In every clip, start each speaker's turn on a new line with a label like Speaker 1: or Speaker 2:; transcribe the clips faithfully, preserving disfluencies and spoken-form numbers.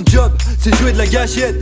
Speaker 1: Ton job, c'est jouer de la gâchette.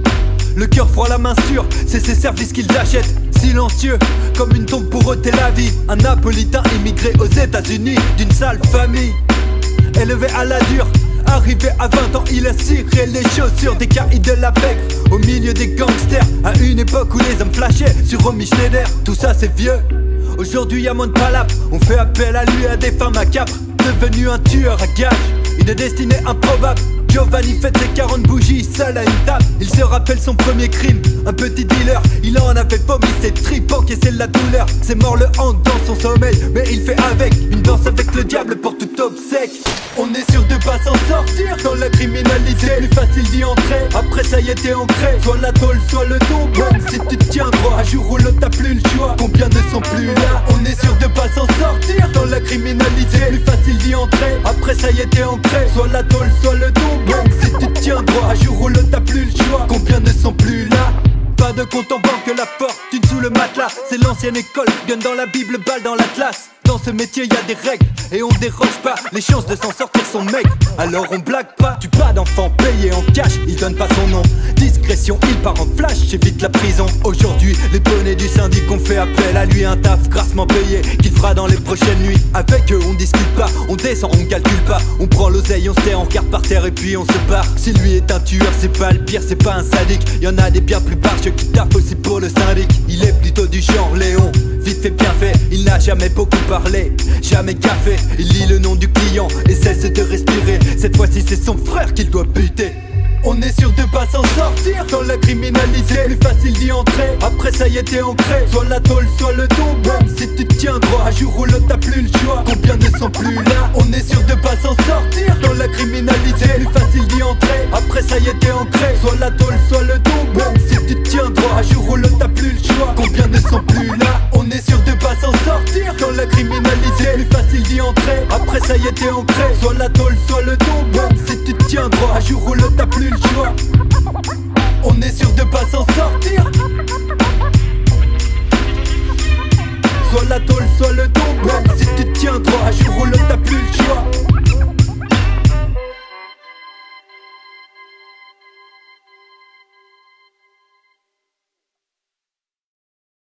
Speaker 1: Le cœur froid, la main sûre, c'est ces services qu'ils achètent. Silencieux, comme une tombe pour ôter la vie. Un napolitain immigré aux États-Unis, d'une sale famille, élevé à la dure. Arrivé à vingt ans, il a ciré les chaussures des caïds de la P E C. Au milieu des gangsters, à une époque où les hommes flashaient sur Romy Schneider. Tout ça c'est vieux, aujourd'hui y'a moins de palabres. On fait appel à lui à des fins macabres. Devenu un tueur à gages, une destinée improbable. Giovanni fête ses quarante bougies seul à une table. Il se rappelle son premier crime, un petit dealer. Il en avait vomi ses tripes, encaissé la douleur. C'est mort le hante dans son sommeil, mais il fait avec. Une danse avec le diable pour tout obsèque. On est sûr de pas s'en sortir dans la criminalité. Plus facile d'y entrer, après ça y est t'es ancré. Soit la tôle, soit le tombeau. Si tu te tiens droit, un jour ou l'autre t'as plus le choix. Combien ne sont plus là? On est sûr de pas s'en sortir dans la criminalité. Plus facile d'y entrer, après ça y est t'es ancré. Soit la tôle, soit le tombeau. Si tu te tiens droit, un jour ou l'autre t'as plus le choix. Combien ne sont plus là? Pas de compte en banque, la fortune sous le matelas. C'est l'ancienne école, gun dans la bible, balle dans l'atlas. Dans ce métier y a des règles et on déroge pas. Les chances de s'en sortir sont maigres, alors on blague pas. Tu pas d'enfant payé en cash, il donne pas son nom. Discrétion, il part en flash, j'évite la prison. Aujourd'hui, les bonnets du syndic ont fait appel à lui. Un taf grassement payé qu'il fera dans les prochaines nuits. Avec eux on discute pas, on descend, on calcule pas. On prend l'oseille, on se tait, on regarde par terre et puis on se barre. Si lui est un tueur, c'est pas le pire, c'est pas un sadique. Y'en a des bien plus barges qui taffent aussi pour le syndic. Il est plutôt du genre Léon, vite fait bien fait. Il n'a jamais beaucoup parlé, jamais café. Il lit le nom du client et cesse de respirer. Cette fois-ci c'est son frère qu'il doit buter. On est sûr de pas s'en sortir dans la criminalité. Plus facile d'y entrer, après ça y est t'es ancré. Soit la tôle, soit le tombeau. Si tu te tiens droit, un jour ou l'autre t'as plus le choix. Combien ne sont plus là? On est sûr de pas s'en sortir dans la criminalité. Plus facile d'y entrer, après ça y est t'es ancré. Soit la tôle, soit le tombeau. Si tu te tiens droit, un jour ou l'autre t'as plus le choix. Combien ne sont plus là? On est sûr de pas s'en sortir dans la criminalité. Plus facile d'y entrer, après ça y est t'es ancré. Soit la tôle, soit le tombeau. Si tu te tiens droit, un jour ou l'autre t'as plus le choix. On est sûr de pas s'en sortir. Soit la tôle, soit le tombeau. Si tu te tiens droit, un jour ou l'autre t'as plus le choix.